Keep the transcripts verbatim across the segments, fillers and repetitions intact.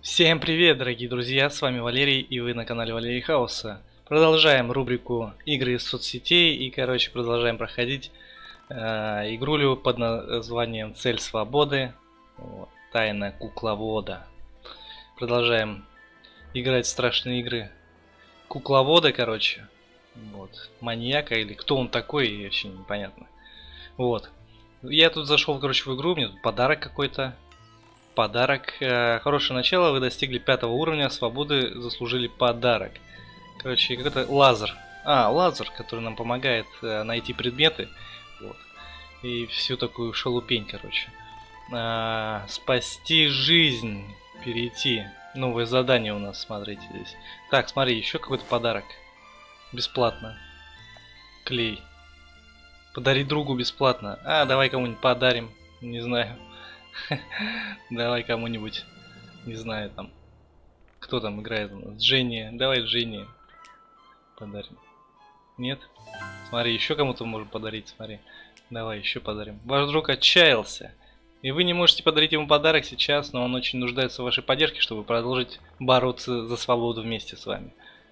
Всем привет, дорогие друзья, с вами Валерий, и вы на канале Валерий Хауса. Продолжаем рубрику игры из соцсетей и, короче, продолжаем проходить э, игрулю под названием Цель свободы. Вот, Тайна кукловода. Продолжаем играть в страшные игры кукловода, короче. Вот, маньяка или кто он такой, вообще непонятно. Вот. Я тут зашел, короче, в игру, мне тут подарок какой-то. Подарок. Хорошее начало. Вы достигли пятого уровня. Свободы заслужили подарок. Короче, какой-то лазер. А, лазер, который нам помогает найти предметы. Вот. И всю такую шелупень, короче. А, спасти жизнь. Перейти. Новое задание у нас, смотрите здесь. Так, смотри, еще какой-то подарок. Бесплатно. Клей. Подари другу бесплатно. А, давай кому-нибудь подарим. Не знаю. Давай кому-нибудь, не знаю, там, кто там играет у нас, Дженни, давай Дженни подарим. Нет? Смотри, еще кому-то можем подарить, смотри. Давай еще подарим. Ваш друг отчаялся, и вы не можете подарить ему подарок сейчас, но он очень нуждается в вашей поддержке, чтобы продолжить бороться за свободу вместе с вами.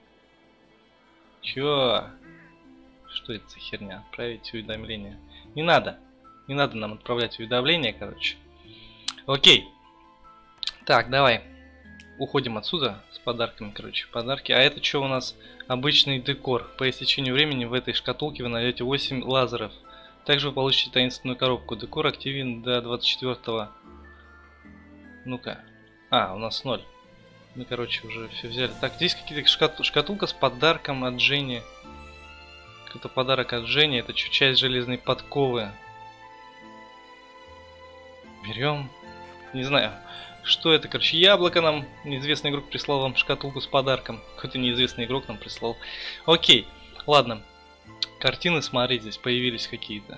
Чё? Что это за херня? Отправить уведомление. Не надо. Не надо нам отправлять уведомления, короче. Окей. Так, давай. Уходим отсюда с подарками, короче. Подарки. А это что у нас? Обычный декор. По истечению времени в этой шкатулке вы найдете восемь лазеров. Также вы получите таинственную коробку. Декор активен до двадцать четвёртого. Ну-ка. А, у нас ноль. Мы, короче, уже все взяли. Так, здесь какие-то шкатул шкатулка с подарком от Жени. Какой-то подарок от Жени. Это что, часть железной подковы. Берем. Не знаю, что это, короче, яблоко нам. Неизвестный игрок прислал вам шкатулку с подарком. Какой-то неизвестный игрок нам прислал. Окей, ладно. Картины, смотри, здесь появились какие-то.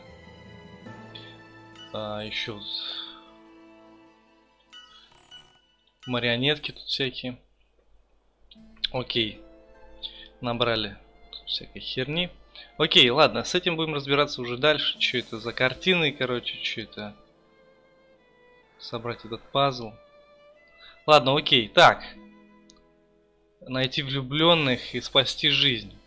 А, еще марионетки тут всякие. Окей. Набрали тут всякой херни. Окей, ладно, с этим будем разбираться уже дальше. Что это за картины, короче, что это... Собрать этот пазл. Ладно, окей. Так. Найти влюбленных и спасти жизнь.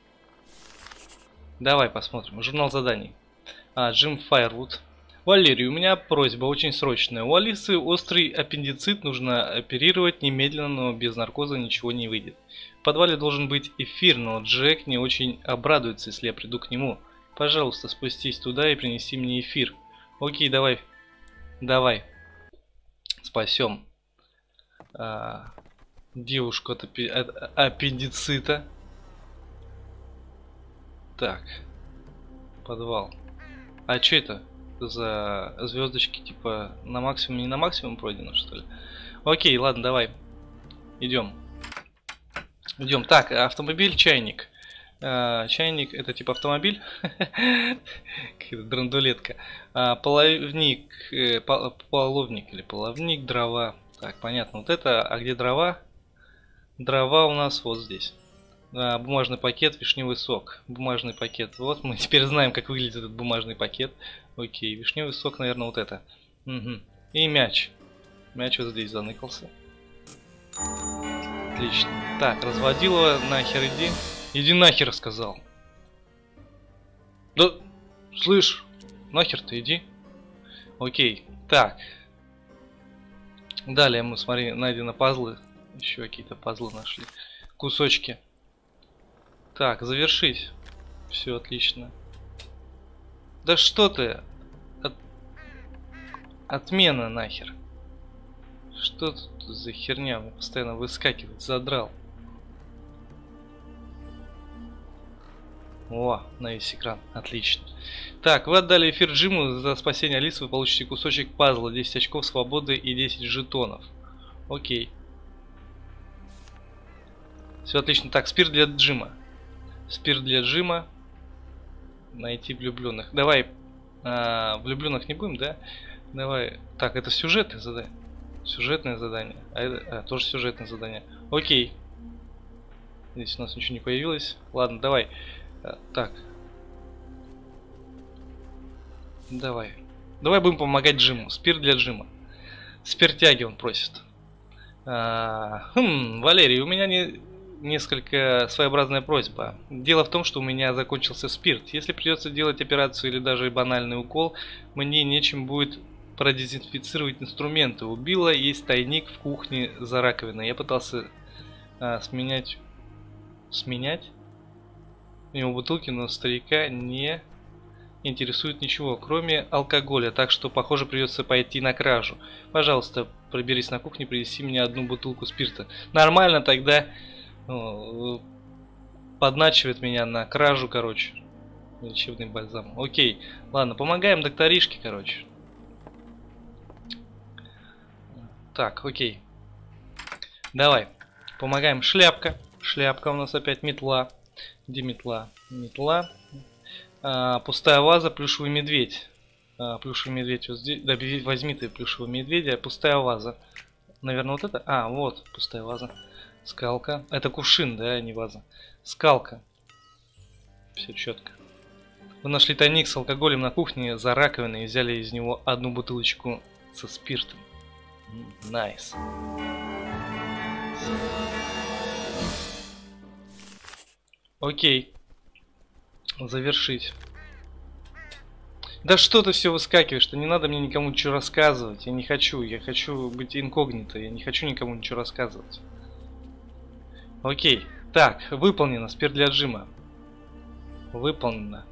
Давай посмотрим. Журнал заданий. А, Джим Файервуд. Валерий, у меня просьба очень срочная. У Алисы острый аппендицит, нужно оперировать немедленно, но без наркоза ничего не выйдет. В подвале должен быть эфир, но Джек не очень обрадуется, если я приду к нему. Пожалуйста, спустись туда и принеси мне эфир. Окей, давай. Давай. Спасем а, девушку от, апи от аппендицита. Так. Подвал. А что это за звездочки? Типа на максимум, не на максимум пройдено, что ли? Окей, ладно, давай. Идем. Идем. Так, автомобиль, чайник. А, чайник это типа автомобиль. Какая-то драндулетка. А, половник, э, половник или половник, дрова. Так, понятно. Вот это, а где дрова? Дрова у нас вот здесь. А, бумажный пакет, вишневый сок. Бумажный пакет. Вот мы теперь знаем, как выглядит этот бумажный пакет. Окей, вишневый сок, наверное, вот это. Угу. И мяч. Мяч вот здесь заныкался. Отлично. Так, разводила, нахер иди. Иди нахер, сказал. Да, слышь, нахер ты иди. Окей, так. Далее мы, смотри, найдены пазлы. Еще какие-то пазлы нашли. Кусочки. Так, завершить. Все отлично. Да что ты? От... Отмена нахер. Что тут за херня? Мне постоянно выскакивает, задрал. О, на весь экран. Отлично. Так, вы отдали эфир Джиму. За спасение Алисы вы получите кусочек пазла, десять очков свободы и десять жетонов. Окей. Все отлично. Так, спирт для Джима. Спирт для Джима. Найти влюбленных. Давай. А, влюбленных не будем, да? Давай. Так, это сюжетное задание. Сюжетное задание. А это а, тоже сюжетное задание. Окей. Здесь у нас ничего не появилось. Ладно, давай. Так. Давай. Давай будем помогать Джиму. Спирт для Джима. Спиртяги он просит. А, хм, Валерий, у меня не, несколько своеобразная просьба. Дело в том, что у меня закончился спирт. Если придется делать операцию или даже банальный укол, мне нечем будет продезинфицировать инструменты. У Билла есть тайник в кухне за раковиной. Я пытался а, сменять... Сменять? У него бутылки, но старика не интересует ничего, кроме алкоголя, так что, похоже, придется пойти на кражу. Пожалуйста, проберись на кухню, принеси мне одну бутылку спирта. Нормально тогда, ну, подначивает меня на кражу, короче. Лечебный бальзам. Окей, ладно, помогаем докторишке, короче. Так, окей. Давай, помогаем. Шляпка. Шляпка у нас опять метла. Где метла? Метла. А, пустая ваза, плюшевый медведь. А, плюшевый медведь вот здесь. Да, возьми ты плюшевого медведя. Пустая ваза. Наверное, вот это. А, вот, пустая ваза. Скалка. Это кувшин, да, не ваза. Скалка. Все четко. Вы нашли тайник с алкоголем на кухне за раковиной и взяли из него одну бутылочку со спиртом. Найс. Окей. Завершить. Да что ты все выскакиваешь, что не надо мне никому ничего рассказывать. Я не хочу, я хочу быть инкогнито, я не хочу никому ничего рассказывать. Окей. Так, выполнено. Спирт для отжима. Выполнено.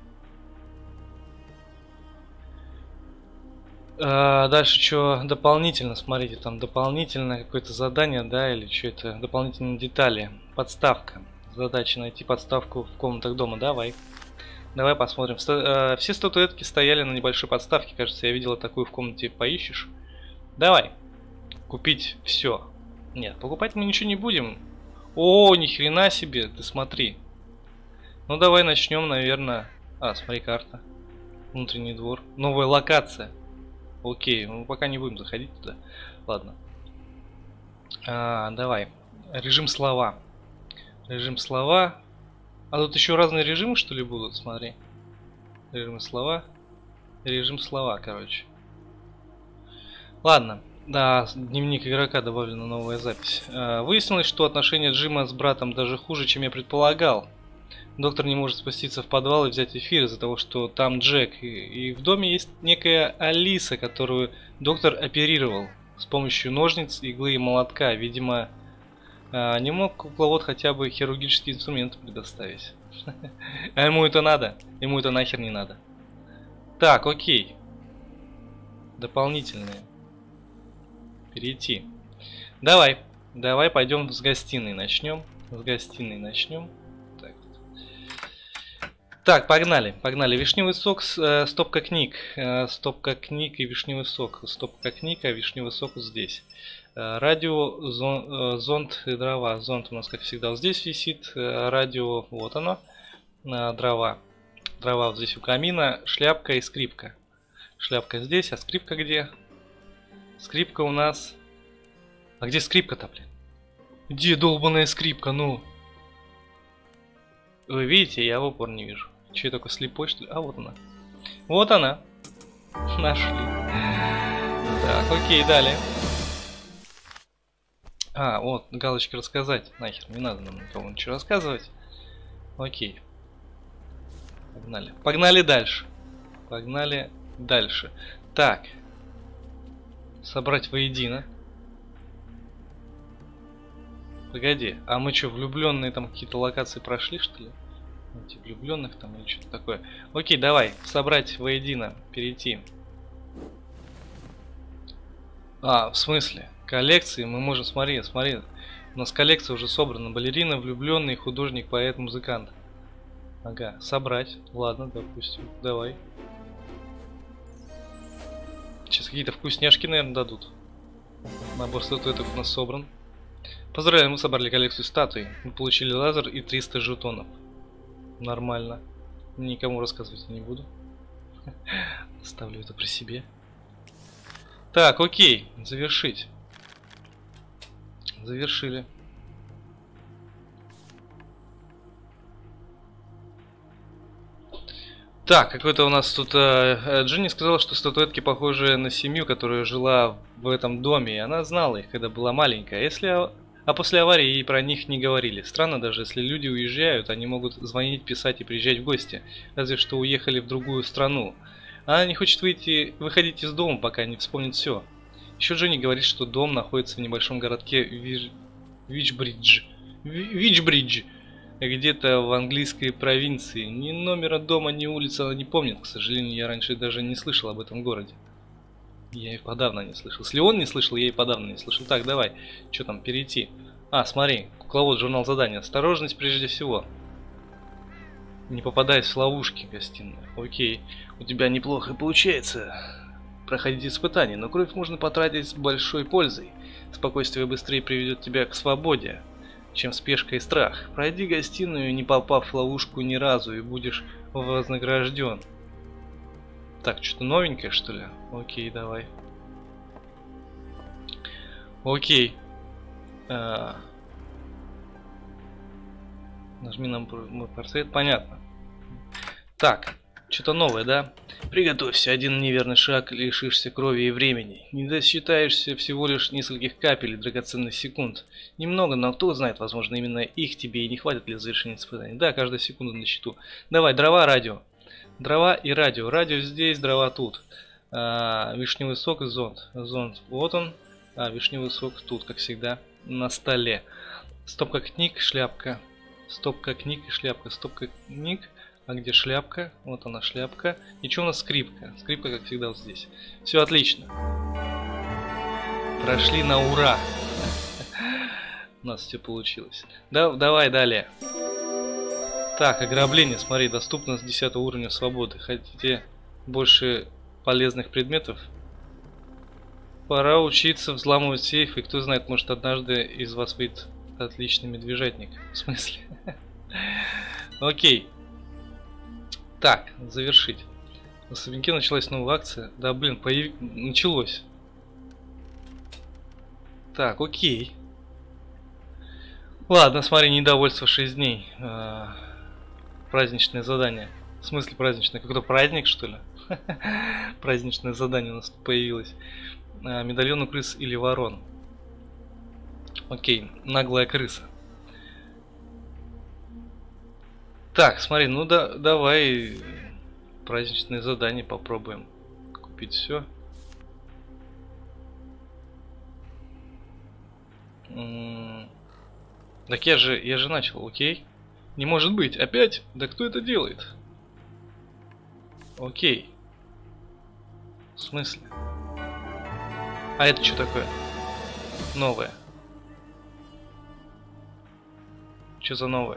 А, дальше что дополнительно, смотрите, там дополнительное какое-то задание, да, или что это, дополнительные детали. Подставка. Задача найти подставку в комнатах дома, давай. Давай посмотрим. Сто, э, все статуэтки стояли на небольшой подставке, кажется, я видела такую в комнате, поищешь. Давай. Купить все. Нет, покупать мы ничего не будем. О, ни хрена себе, ты смотри. Ну давай начнем, наверное. А, смотри, карта. Внутренний двор. Новая локация. Окей, мы пока не будем заходить туда. Ладно. А, давай. Режим слова. Режим слова. А тут еще разные режимы, что ли, будут? Смотри. Режим слова. Режим слова, короче. Ладно. Да, дневник игрока, добавлена новая запись. А, выяснилось, что отношения Джима с братом даже хуже, чем я предполагал. Доктор не может спуститься в подвал и взять эфир из-за того, что там Джек. И, и в доме есть некая Алиса, которую доктор оперировал с помощью ножниц, иглы и молотка. Видимо, не мог кукловод хотя бы хирургический инструмент предоставить. А ему это надо? Ему это нахер не надо. Так, окей. Дополнительные. Перейти. Давай. Давай пойдем с гостиной начнем. С гостиной начнем. Так, так погнали. Погнали. Вишневый сок, э, стопка книг. Э, стопка книг и вишневый сок. Стопка книг, а вишневый сок вот здесь. Радио, зон, зонт и дрова. Зонт у нас, как всегда, вот здесь висит. Радио, вот оно. Дрова. Дрова вот здесь у камина. Шляпка и скрипка. Шляпка здесь, а скрипка где? Скрипка у нас... А где скрипка-то, блин? Где долбаная скрипка, ну? Вы видите, я в упор не вижу. Че, я такой слепой, что ли? А, вот она. Вот она. Нашли. Так, окей, далее. А, вот, галочка рассказать. Нахер, не надо нам никому ничего рассказывать. Окей. Погнали. Погнали дальше. Погнали дальше. Так. Собрать воедино. Погоди, а мы что, влюбленные там какие-то локации прошли, что ли? Эти влюбленных там или что-то такое. Окей, давай. Собрать воедино. Перейти. А, в смысле? Коллекции мы можем, смотри, смотри, у нас коллекция уже собрана. Балерина, влюбленный, художник, поэт, музыкант. Ага, собрать. Ладно, допустим, давай. Сейчас какие-то вкусняшки, наверное, дадут. Набор статуэток у нас собран. Поздравляем, мы собрали коллекцию статуй. Мы получили лазер и триста жетонов. Нормально. Никому рассказывать не буду. Оставлю это при себе. Так, окей, завершить. Завершили. Так, какой-то у нас тут... Э, Джинни сказала, что статуэтки похожи на семью, которая жила в этом доме. И она знала их, когда была маленькая. Если, а после аварии ей про них не говорили. Странно даже, если люди уезжают, они могут звонить, писать и приезжать в гости. Разве что уехали в другую страну. Она не хочет выйти, выходить из дома, пока не вспомнит все. Еще Джинни говорит, что дом находится в небольшом городке Вич... Вичбридж. Вичбридж. Где-то в английской провинции. Ни номера дома, ни улицы она не помнит. К сожалению, я раньше даже не слышал об этом городе. Я и подавно не слышал. Если он не слышал, я и подавно не слышал. Так, давай. Что там, перейти? А, смотри. Кукловод, журнал задания. Осторожность прежде всего. Не попадаясь в ловушки, гостиная. Окей. У тебя неплохо получается проходить испытания, но кровь можно потратить с большой пользой. Спокойствие быстрее приведет тебя к свободе, чем спешка и страх. Пройди гостиную, не попав в ловушку ни разу, и будешь вознагражден. Так, что-то новенькое, что ли? Окей, давай. Окей. А... Нажми на мой портрет. Понятно. Так, что-то новое, да? Приготовься, один неверный шаг, лишишься крови и времени. Не досчитаешься всего лишь нескольких капель драгоценных секунд. Немного, но кто знает, возможно, именно их тебе и не хватит для завершения испытаний. Да, каждая секунда на счету. Давай, дрова, радио. Дрова и радио. Радио здесь, дрова тут. А, вишневый сок и зонт. Зонт, вот он. А, вишневый сок тут, как всегда, на столе. Стопка книг, шляпка. Стопка книг и шляпка. Стопка книг. А где шляпка? Вот она, шляпка. И что у нас скрипка? Скрипка, как всегда, вот здесь. Все отлично. Прошли на ура. У нас все получилось. Да, давай далее. Так, ограбление, смотри, доступно с десятого уровня свободы. Хотите больше полезных предметов? Пора учиться взламывать сейф, и кто знает, может однажды из вас выйдет отличный медвежатник. В смысле? Окей. Так, завершить. В особняке началась новая акция. Да, блин, появ... началось. Так, окей. Ладно, смотри, недовольство шесть дней. А, праздничное задание. В смысле праздничное? Какой-то праздник, что ли? Праздничное задание у нас появилось. А, медальон у крыс или ворон. Окей, наглая крыса. Так, смотри, ну да, давай праздничное задание попробуем купить все. М-м- так я же, я же начал, окей? Не может быть, опять? Да кто это делает? Окей. В смысле? А это что такое? Новое. Что за новое?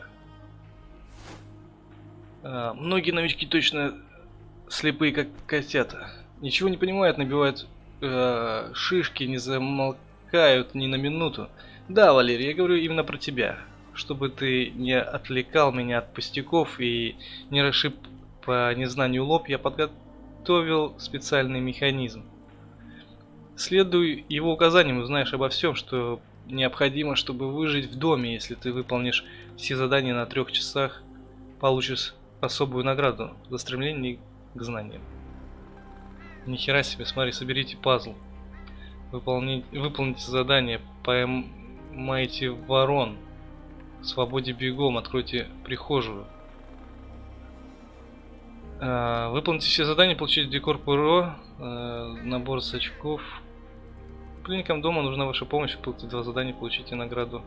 А, многие новички точно слепые, как котята. Ничего не понимают, набивают э, шишки, не замолкают ни на минуту. Да, Валерий, я говорю именно про тебя. Чтобы ты не отвлекал меня от пустяков и не расшиб по незнанию лоб, я подготовил специальный механизм. Следуй его указаниям, узнаешь обо всем, что необходимо, чтобы выжить в доме. Если ты выполнишь все задания на трех часах, получишь особую награду за стремление к знаниям. Нихера себе, смотри, соберите пазл. Выполните, выполните задание, поймайте ворон. В свободе бегом, откройте прихожую. А, выполните все задания, получите декор Пуро, а, набор с очков. Пленникам дома нужна ваша помощь, выполните два задания, получите награду.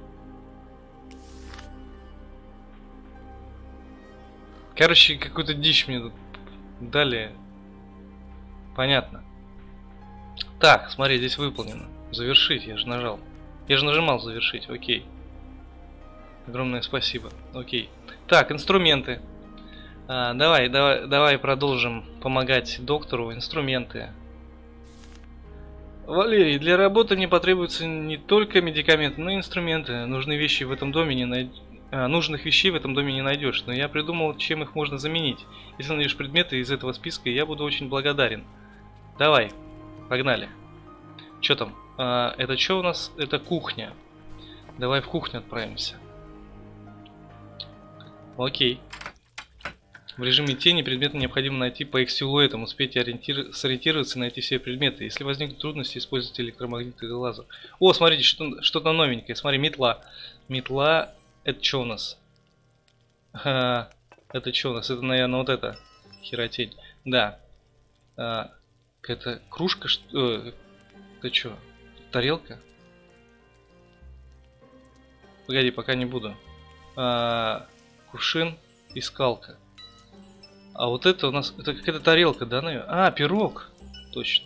Короче, какую-то дичь мне тут дали. Понятно. Так, смотри, здесь выполнено. Завершить, я же нажал. Я же нажимал завершить, окей. Огромное спасибо, окей. Так, инструменты. А, давай, давай, давай продолжим помогать доктору. Инструменты. Валерий, для работы мне потребуются не только медикаменты, но и инструменты. Нужные вещи в этом доме не найдешь. А, нужных вещей в этом доме не найдешь, но я придумал, чем их можно заменить. Если найдешь предметы из этого списка, я буду очень благодарен. Давай, погнали. Что там? А, это что у нас? Это кухня. Давай в кухню отправимся. Окей. В режиме тени предметы необходимо найти по их силуэтам, успеть ориентир... сориентироваться и найти все предметы. Если возникнут трудности, используйте электромагнитный лазер. О, смотрите, что-то что новенькое. Смотри, метла. Метла, это что у нас? А, это что у нас? Это, наверное, вот это. Херотень. Да. А, какая-то кружка, что... Это что? Тарелка? Погоди, пока не буду. А, кувшин и скалка. А вот это у нас... Это какая-то тарелка, да, наверное? А, пирог. Точно.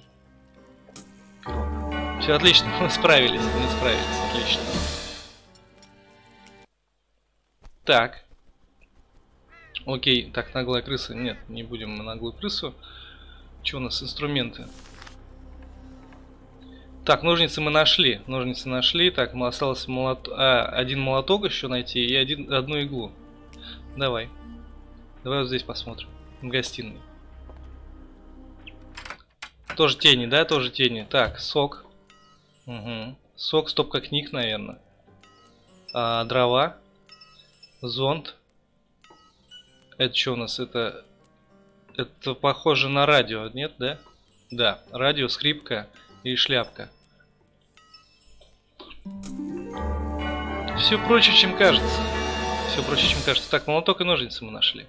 Пирог. Все, отлично. Мы справились. Мы справились. Отлично. Так. Окей. Так, наглая крыса. Нет, не будем мы наглую крысу. Что у нас? Инструменты. Так, ножницы мы нашли. Ножницы нашли. Так, мы осталось молот... а, один молоток еще найти и один... одну иглу. Давай. Давай вот здесь посмотрим. В гостиной. Тоже тени, да? Тоже тени. Так, сок. Угу. Сок, стопка книг, наверное. А, дрова. Зонт. Это что у нас? Это... Это похоже на радио, нет, да? Да. Радио, скрипка и шляпка. Все проще, чем кажется. Все проще, чем кажется. Так, молоток и ножницы мы нашли.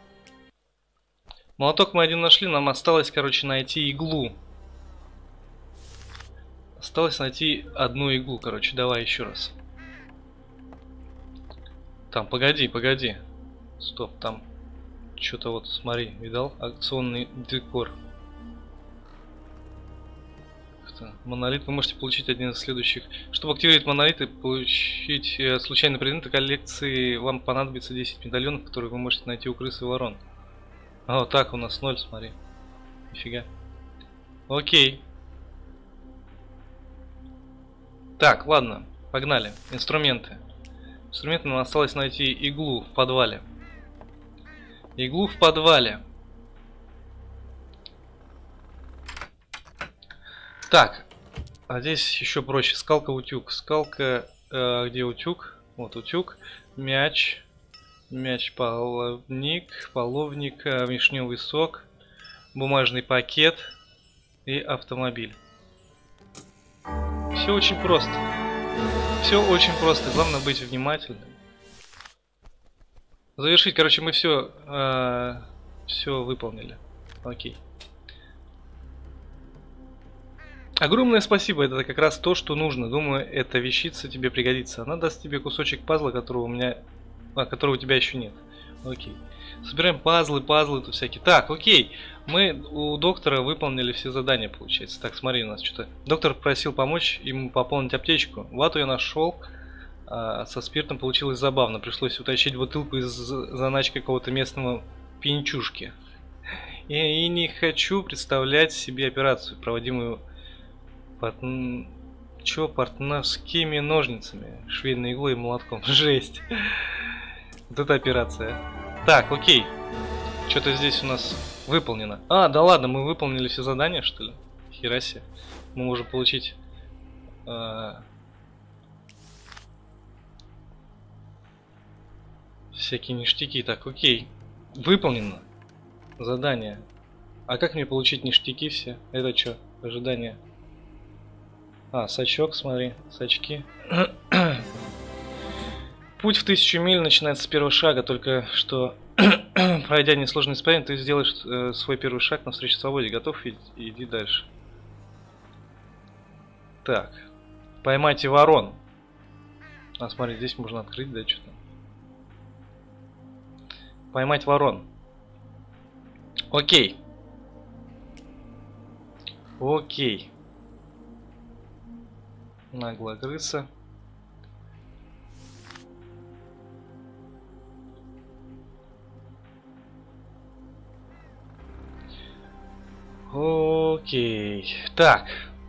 Молоток мы один нашли, нам осталось, короче, найти иглу. Осталось найти одну иглу, короче, давай еще раз. Там, погоди, погоди. Стоп, там что-то вот, смотри, видал? Акционный декор. Монолит вы можете получить один из следующих. Чтобы активировать монолит и получить э, случайные предметы коллекции, вам понадобится десять медальонов, которые вы можете найти у крыс и ворон. А вот так у нас ноль, смотри. Нифига. Окей. Так, ладно, погнали. Инструменты. Инструменты нам осталось найти иглу в подвале. Иглу в подвале. Так, а здесь еще проще. Скалка, утюг. Скалка, э, где утюг? Вот утюг. Мяч. Мяч, половник, половник, вишневый сок, бумажный пакет и автомобиль. Все очень просто. Все очень просто. Главное быть внимательным. Завершить, короче, мы все, э, все выполнили. Окей. Огромное спасибо, это как раз то, что нужно. Думаю, эта вещица тебе пригодится. Она даст тебе кусочек пазла, которого у меня... А, которого у тебя еще нет. Окей. Собираем пазлы, пазлы тут всякие. Так, окей. Мы у доктора выполнили все задания, получается. Так, смотри, у нас что-то... Доктор просил помочь ему пополнить аптечку. Вату я нашел. А, со спиртом получилось забавно. Пришлось утащить бутылку из заначки какого-то местного пьянчушки. И, и не хочу представлять себе операцию, проводимую... Под... Чё, партнерскими ножницами, швейной иглой и молотком. Жесть. Вот эта операция. Так, окей. Что-то здесь у нас выполнено. А, да ладно, мы выполнили все задания, что ли? Хераси. Мы можем получить... Э... всякие ништяки. Так, окей. Выполнено. Задание. А как мне получить ништяки все? Это что? Ожидание. А, сачок, смотри, сачки. Путь в тысячу миль начинается с первого шага, только что пройдя несложное испытание, ты сделаешь э, свой первый шаг навстречу свободе. Готов? Иди, иди дальше. Так. Поймайте ворон. А, смотри, здесь можно открыть, да, что-то. Поймать ворон. Окей. Окей. Наглая крыса. Окей. Так.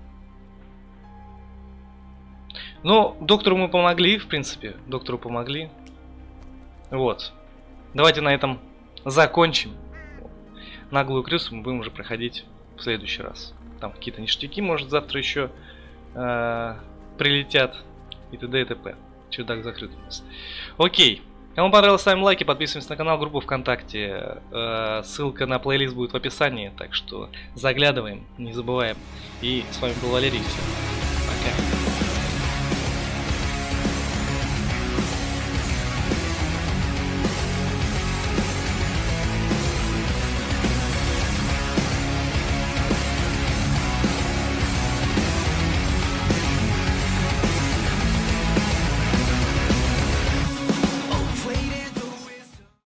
Ну, доктору мы помогли, в принципе. Доктору помогли. Вот. Давайте на этом закончим. Наглую крысу мы будем уже проходить в следующий раз. Там какие-то ништяки, может, завтра еще э, прилетят. И т.д. и т.п. Чердак закрыт у нас. Окей. Кому понравилось, ставим лайки, подписываемся на канал, группу ВКонтакте. Э, ссылка на плейлист будет в описании, так что заглядываем, не забываем. И с вами был Валерий, все, пока.